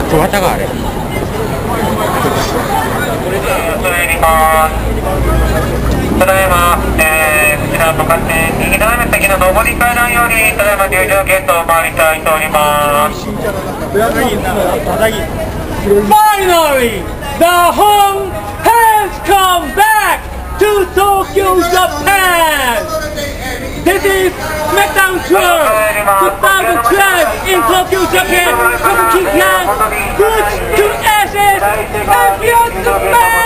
桑田があれ。 ただいま、こちら向かって右斜め先の上り階段よりただいま入場ゲートを回りたいとおります。 Finally, the home has come back to Tokyo, Japan. This is SmackDown Tour 2012 in Tokyo, Japan. From King Khan, Roots to Ashes, and beyond the man.